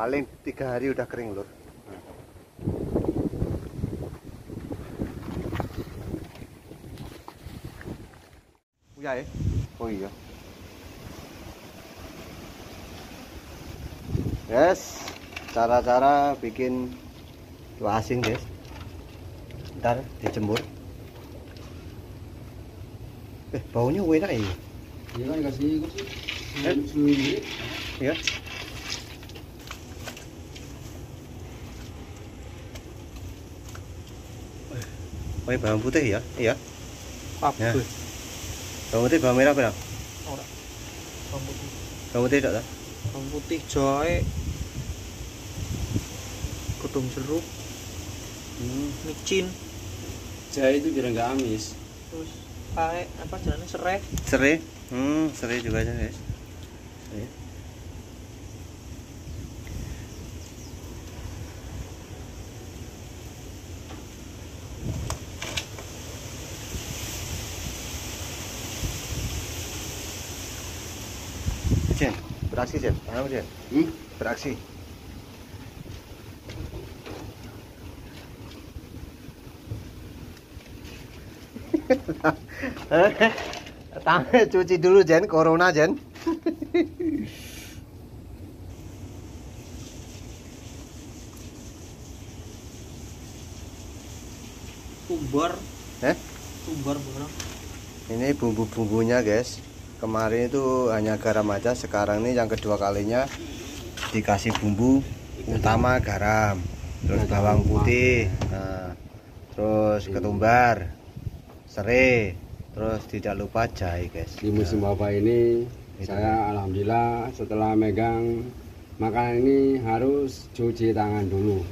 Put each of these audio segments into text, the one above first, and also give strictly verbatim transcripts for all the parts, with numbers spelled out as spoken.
Paling tiga hari udah kering lur. Ya, eh. Oh iya. Guys, cara-cara bikin ikan asin guys. Ntar dijemur. Eh, baunya enak ya. Iya kan kasih itu sih. Eh? Sendiri. Ya. Oh, bawang putih ya? Iya. Apa? Ya. Bawang putih, bawang merah berapa? Ora. Bawang putih. Bawang putih tidak? Bawang putih, jahe, godong jeruk, Hmm. micin, Jahe itu biar nggak amis. terus pakai apa jalannya serai. Serai. Hmm, serai juga aja guys. Ya. Jen, beraksi Jen, tangan Jen. Hmm? Beraksi. Tangan cuci dulu Jen, corona Jen. Umbar, Eh? umbar barang. Ini bumbu-bumbunya guys. Kemarin itu hanya garam aja, sekarang ini yang kedua kalinya dikasih bumbu utama garam, terus bawang putih, nah, terus ketumbar, serai, terus tidak lupa jahe guys. Di musim wabah ini Itu. saya alhamdulillah setelah megang makanan ini harus cuci tangan dulu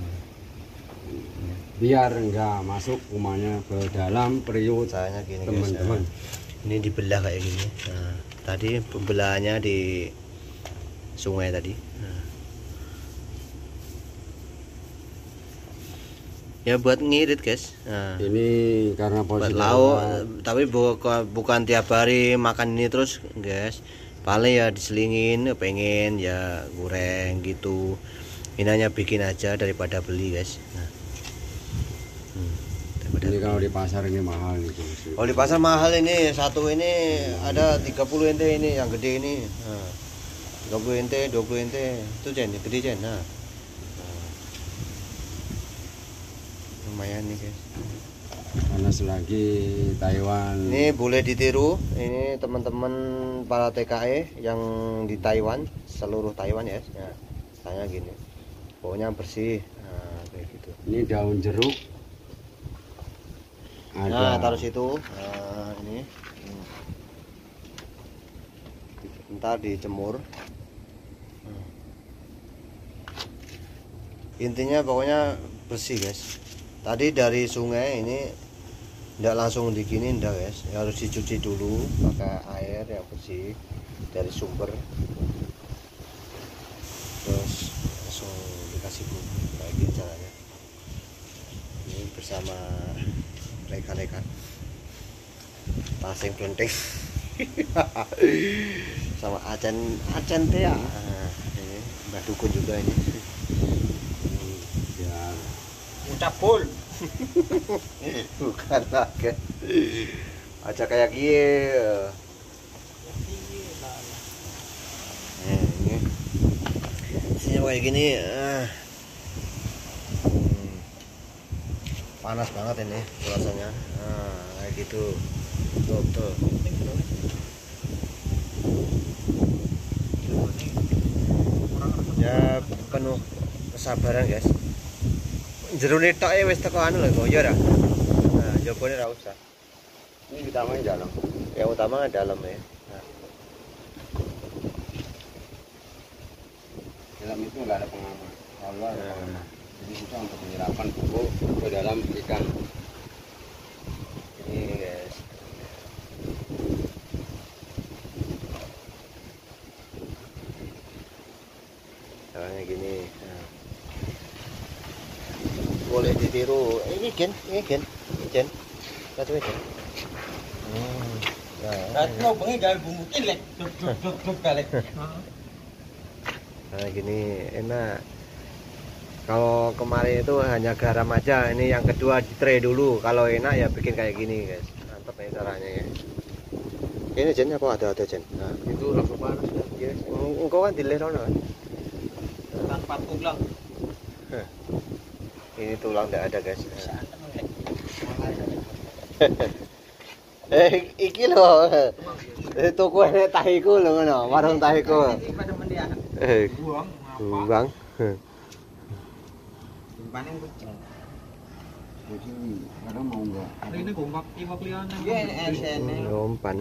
biar enggak masuk kumannya ke dalam periuk Caranya gini guys. teman-teman. Nah, ini dibelah kayak gini. Nah, tadi pembelahannya di sungai tadi. Nah. Ya buat ngirit guys. Nah. Ini karena Buat posisi lauk, darurat. tapi bukan bukan tiap hari makan ini terus guys. Paling ya diselingin, pengen ya goreng gitu. Ini hanya bikin aja daripada beli guys. Nah. Hmm, daripada Ini beli. kalau di pasar ini mahal nih. Oh di pasar mahal ini, satu ini ada tiga puluh ente ini yang gede ini. Nah, tiga puluh ente, dua puluh ente. Itu Jen, gede Jen. Nah. Nah. Lumayan nih guys. Karena selagi Taiwan Ini boleh ditiru, ini teman-teman para T K E yang di Taiwan, seluruh Taiwan ya. Nah, tanya gini. Pokoknya bersih. Nah, kayak gitu. ini daun jeruk ada. Nah, taruh situ. Nah, ini. Ntar dijemur. Hmm. Intinya pokoknya bersih guys. Tadi dari sungai ini tidak langsung digini ndak guys, ya, harus dicuci dulu pakai air yang bersih dari sumber, terus langsung dikasih bumbu kayak gini caranya. Ini bersama rekan-rekan pasing penting sama Acan Acan teh ya. Nah, ini Mbak Dukun juga ini. Ya, Ucapul. Bukan lagi aja kayak gini. Nah, ini isinya kayak gini. Ah. Hmm. Panas banget ini rasanya. Nah, kayak gitu. Tuh, tuh. Ya penuh kesabaran guys. Jerone tok e wis teko anu lho kok ya ora. Nah, jopone ora usah. ini utamanya dalam. Yang utama kan dalam ya. Nah. Dalam itu nggak ada pengaman. Kalau ada Nah. pengaman, jadi susah untuk menyerapkan pupuk ke dalam ikan. Ini guys. Caranya gini. Nah. Boleh ditiru. Ini Gen, ini Gen. Gen. Satu ini. Hmm. Nah, Nah, mau bengi gawe bumbu cilik, duk duk duk duk balik. Nah gini enak. Kalau kemarin itu hanya garam aja, ini yang kedua di tray dulu. Kalau enak ya bikin kayak gini guys. Mantap ini caranya ya. Ini Jen apa ada-ada Jen? Nah, Itu rasa panas ya. yes. Engkau kan di lerono kan? Tanpa tulang. Ini tulang tidak ada guys. Bisa Eh iki lho. Eh tuku nek tahiku lho ngono, warung tahiku. pada mendia. Eh Buang ngapa? bang. Simpanan kucing. Jadi kadang mau enggak. Ini gombak iwak liyane. Iya, esene. Umpan.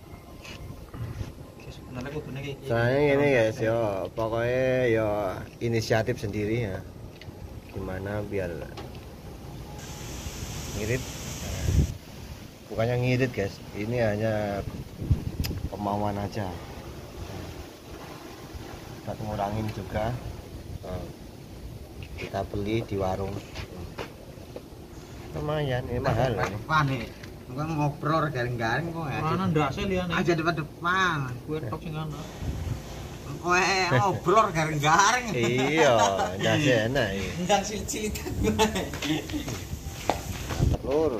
Sebenarnya kudune iki. Soalnya gini guys, yo pokoknya yo inisiatif sendiri ya. Gimana biar ngirit. Bukannya ngirit guys, ini hanya kemauan aja. Kita ngurangin juga. Nah, kita beli di warung. Lumayan, ini mahal ini. Depan nih. Bukan ngobrol garing-garing kok ya. Mana ndase liyane? Aja depan depan. Kuwi tok sing ana. Kowe ngobrol garing-garing. Iya, ndase enak iki. Ndang cilit-cilitan. Telur.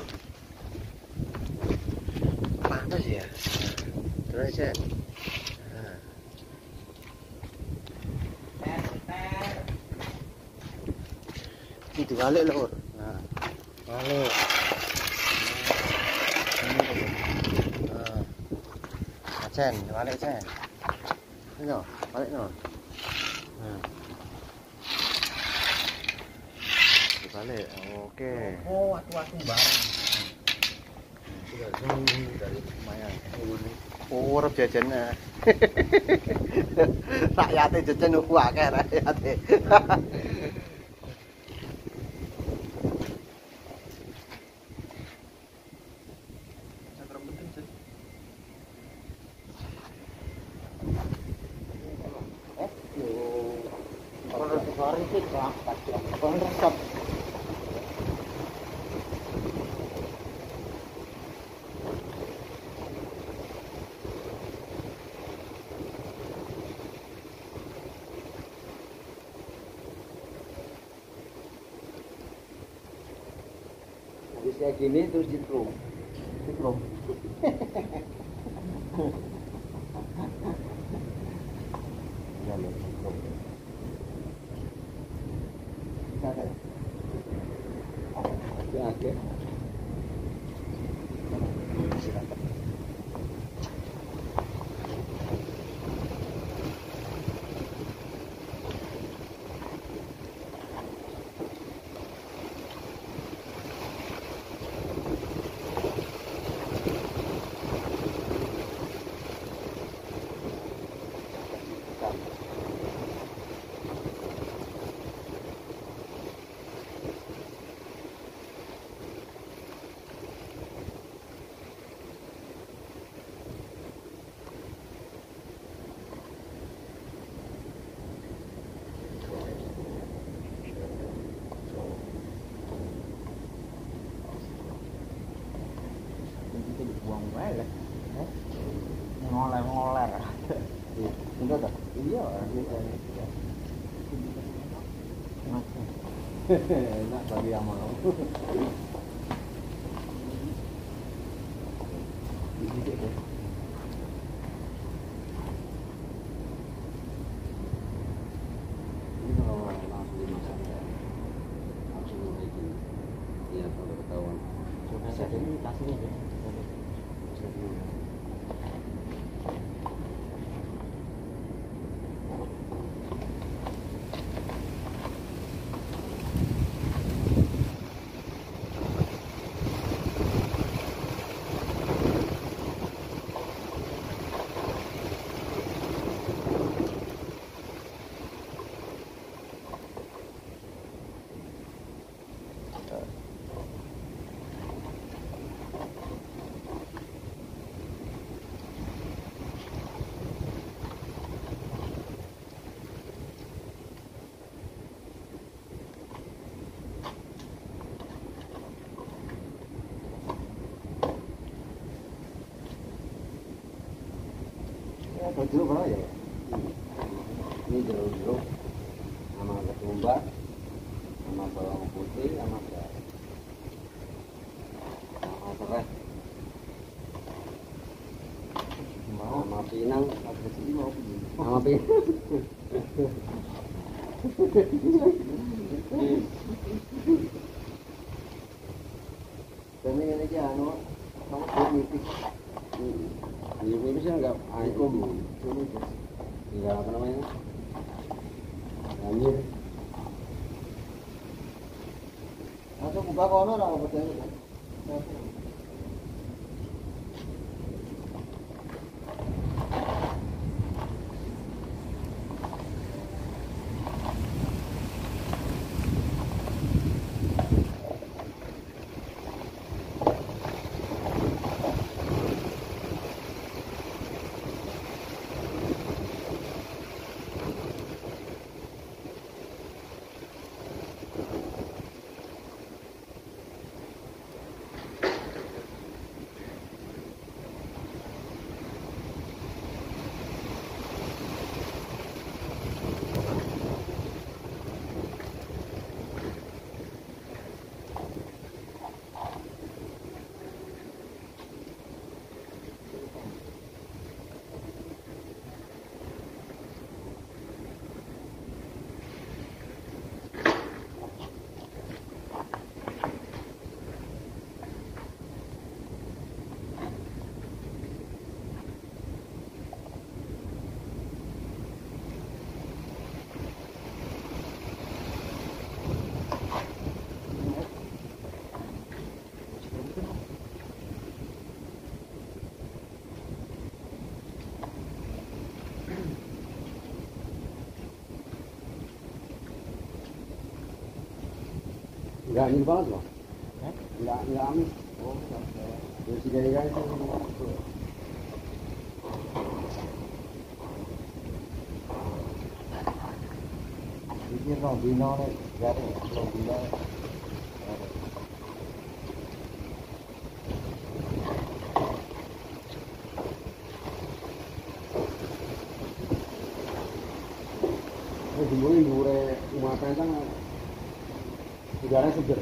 Panas ya. Terus ya. Nah. Ini dibalik lur. Nah, balik. Nah. Acen, balik Cen. Ini no, balik no. Nah. Dibalik. Oke. Oh, waktu-waktu bareng. Sudah jauh dari lumayan. Oh, urip jajannya. Rakyate jajan ku akeh rakyate. Habis kayak gini terus ditrum. Ditrum. Ya, ditrum. Ya, oke. Buang wae lah. Ngoler-ngoler. Enggak tak? Iya, enak bagi yang mau. Ini kalau langsung dimasak langsung bikin. Iya, kalau ketahuan. Coba saja ini kasihnya deh. Baju berapa ya? Ini jeruk-jeruk sama ketumbar, sama bawang putih, sama garam, sama serai, sama pinang, sama pinang. Ini ini aja, anu, kamu nipis, nipis enggak, ikum, enggak apa namanya, anjir. Atau buka kono lah, betul. Enggak ini banget loh. Enggak enggak amis. Oh, enggak. Jadi dari kan itu. Ini no bino nih, jadi no bino. Ini dulu dulu rumah pentang. Udaranya seger.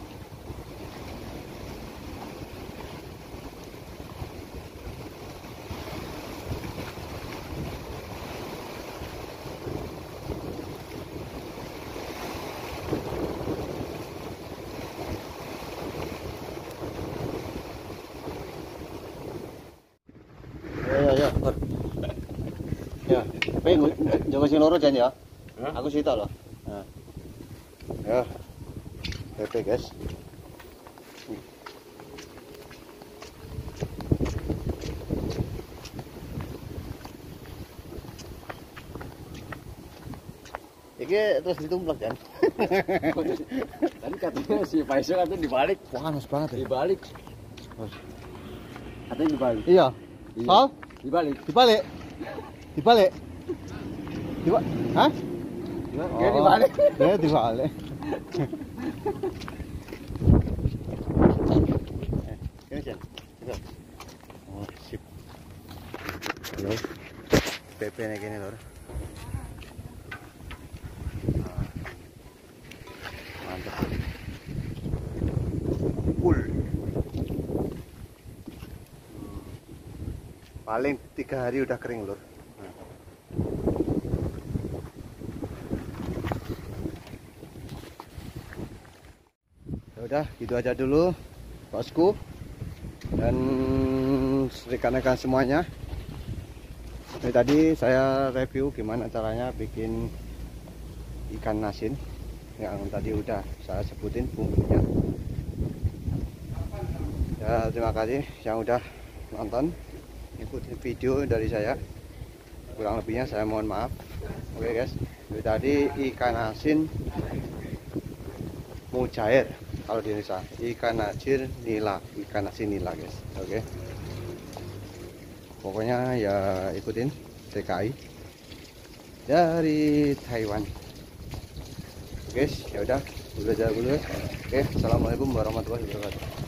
Ya ya ya. Ya, pengen jangan sing loro jan ya. Aku sitok loh. Nah. Ya. Oke guys. Iki terus ditumplak kan? Tadi katanya si Faisal katanya dibalik. Panas banget ya. Dibalik. Katanya dibalik. Iya. Hah? Dibalik. Dibalik. Dibalik. Dibalik. Hah? Kayak dibalik. Ya dibalik. Ini Jan. Oh, sip. Halo. P P nek kene lho. Mantap. Full. Paling tiga hari udah kering lur. Ya udah, gitu aja dulu, bosku dan rekan-rekan semuanya. Ini tadi saya review gimana caranya bikin ikan asin yang tadi udah saya sebutin bumbunya. Ya, terima kasih yang udah nonton, ikuti video dari saya. Kurang lebihnya saya mohon maaf. Oke guys, ini tadi ikan asin mujair kalau di Indonesia, ikan asin nila, ikan asin nila guys. Oke, pokoknya ya ikutin T K I dari Taiwan. Oke guys, ya udah, udah jalan dulu. Oke, assalamualaikum warahmatullahi wabarakatuh.